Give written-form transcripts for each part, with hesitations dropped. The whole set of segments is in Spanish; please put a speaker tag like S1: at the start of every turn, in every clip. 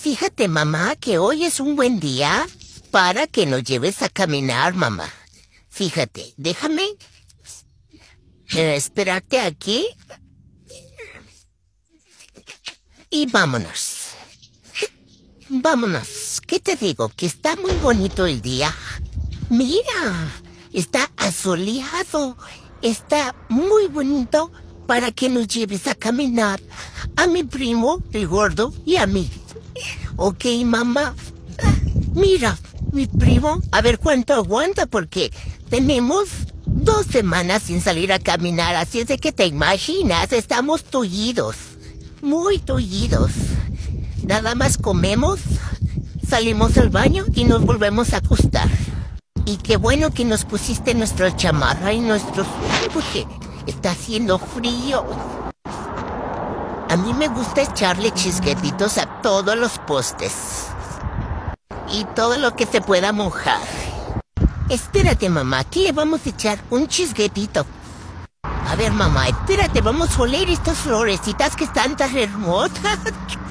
S1: fíjate, mamá, que hoy es un buen día para que nos lleves a caminar, mamá. Fíjate, déjame esperarte aquí y vámonos. Vámonos. ¿Qué te digo? Que está muy bonito el día. Mira, está asoleado. Está muy bonito para que nos lleves a caminar. A mi primo, el gordo, y a mí. Ok, mamá. Mira, mi primo, a ver cuánto aguanta porque tenemos 2 semanas sin salir a caminar, así es de que te imaginas, estamos tullidos, muy tullidos. Nada más comemos, salimos al baño y nos volvemos a acostar. Y qué bueno que nos pusiste nuestra chamarra y nuestros... porque está haciendo frío. A mí me gusta echarle chisguetitos a todos los postes. Y todo lo que se pueda mojar. Espérate, mamá, aquí le vamos a echar un chisguetito. A ver, mamá, espérate, vamos a oler estas florecitas que están tan hermosas.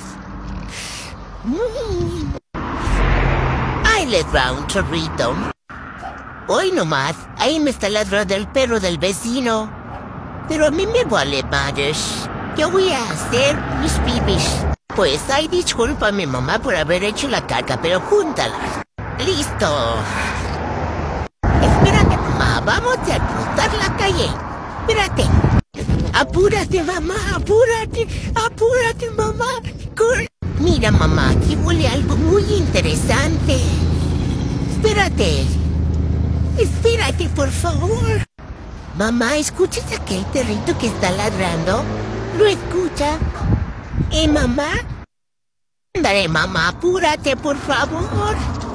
S1: Ahí les va un chorrito. Hoy nomás, ahí me está ladrando el perro del vecino. Pero a mí me vale madres. Yo voy a hacer mis pipis. Pues, ay, discúlpame, mamá, por haber hecho la caca, pero júntala. ¡Listo! Espérate, mamá, vamos a cruzar la calle. Espérate. Apúrate, mamá, apúrate. Apúrate, mamá. Mira, mamá, aquí huele algo muy interesante. Espérate. Espérate, por favor. Mamá, ¿escuchas aquel perrito que está ladrando? ¿Lo escucha? Mamá? Ándale, mamá, apúrate, por favor.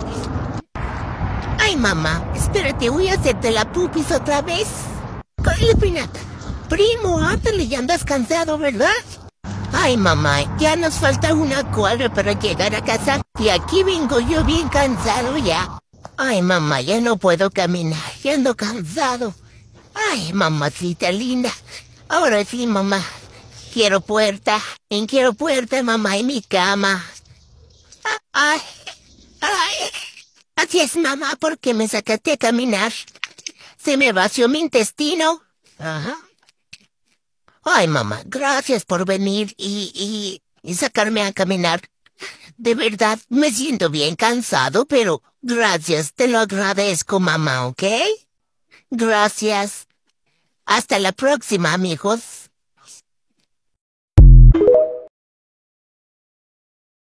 S1: Ay, mamá, espérate, voy a hacerte la pupis otra vez. Corre, primo, ándale, ya andas cansado, ¿verdad? Ay, mamá, ya nos falta una cuadra para llegar a casa y aquí vengo yo bien cansado ya. Ay, mamá, ya no puedo caminar, ya ando cansado. Ay, mamacita linda. Ahora sí, mamá. Quiero puerta, mamá, en mi cama. Ay, ay. Así es, mamá, porque me sacaste a caminar. Se me vació mi intestino. Ajá. Ay, mamá, gracias por venir y sacarme a caminar. De verdad, me siento bien cansado, pero gracias, te lo agradezco, mamá, ¿ok? Gracias. Hasta la próxima, amigos.